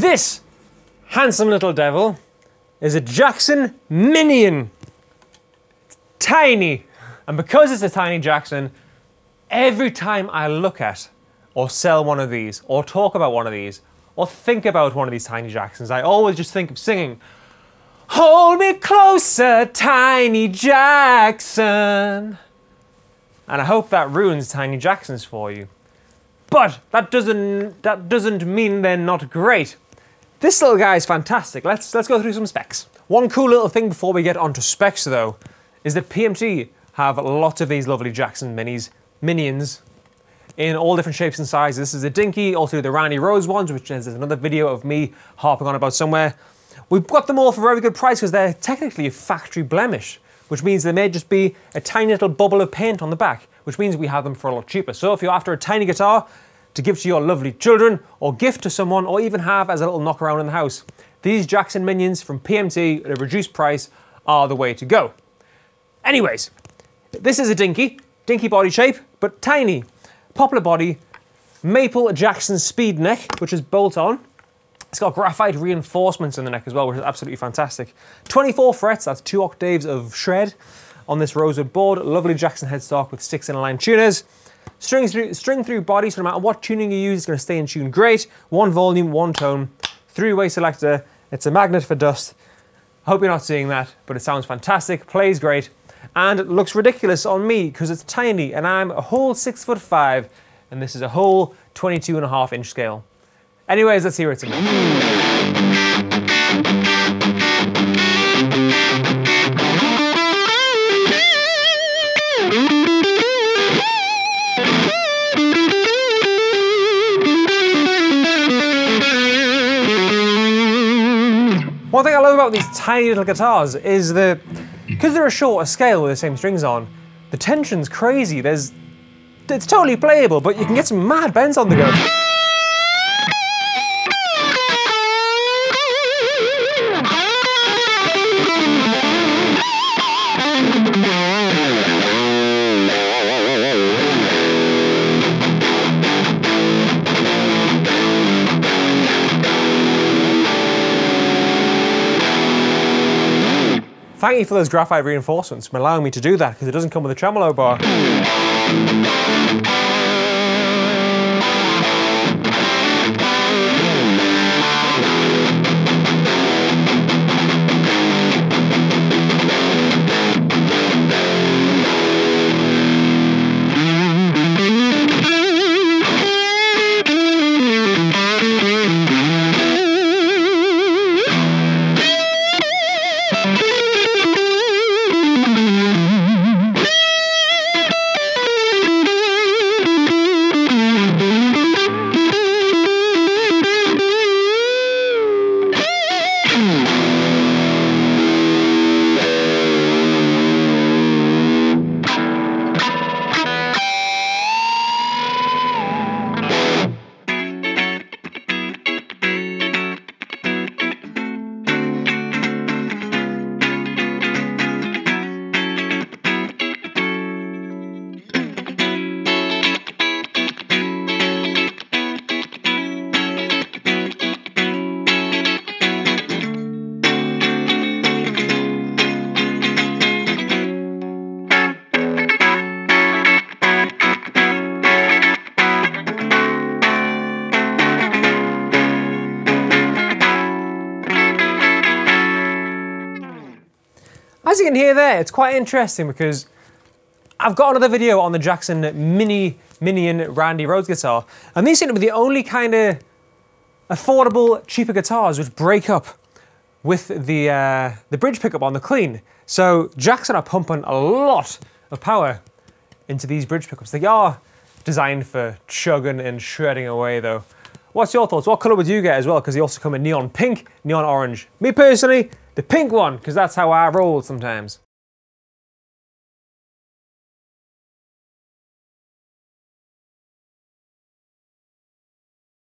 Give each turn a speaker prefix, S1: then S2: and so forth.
S1: This handsome little devil is a Jackson Minion. It's tiny. And because it's a tiny Jackson, every time I look at or sell one of these, or talk about one of these, or think about one of these tiny Jacksons, I always just think of singing, "Hold me closer, tiny Jackson." And I hope that ruins tiny Jacksons for you. But that doesn't mean they're not great. This little guy is fantastic. Let's go through some specs. One cool little thing before we get onto specs though, is that PMT have lots of these lovely Jackson Minions in all different shapes and sizes. This is a Dinky, also the Randy Rhoads ones, which is another video of me harping on about somewhere. We've got them all for a very good price because they're technically a factory blemish, which means there may just be a tiny little bubble of paint on the back, which means we have them for a lot cheaper. So if you're after a tiny guitar to give to your lovely children, or gift to someone, or even have as a little knock around in the house, these Jackson Minions from PMT at a reduced price are the way to go. Anyways, this is a Dinky body shape, but tiny. Poplar body, maple Jackson speed neck, which is bolt on. It's got graphite reinforcements in the neck as well, which is absolutely fantastic. 24 frets, that's 2 octaves of shred on this rosewood board. Lovely Jackson headstock with 6-in-line tuners. String through body, so no matter what tuning you use, it's going to stay in tune great. 1 volume, 1 tone, 3-way selector. It's a magnet for dust. I hope you're not seeing that, but it sounds fantastic, plays great, and it looks ridiculous on me because it's tiny, and I'm a whole 6'5", and this is a whole 22.5-inch scale. Anyways, let's hear it some more. One thing I love about these tiny little guitars is that, because they're a shorter scale with the same strings on, the tension's crazy. It's totally playable, but you can get some mad bends on the go. Thank you for those graphite reinforcements for allowing me to do that, because it doesn't come with a tremolo bar. As you can hear there, it's quite interesting because I've got another video on the Jackson Minion Randy Rhoads guitar, and these seem to be the only kind of affordable, cheaper guitars which break up with the bridge pickup on the clean. So Jackson are pumping a lot of power into these bridge pickups. They are designed for chugging and shredding away though. What's your thoughts? What colour would you get as well? Because they also come in neon pink, neon orange. Me personally, the pink one, because that's how I roll sometimes.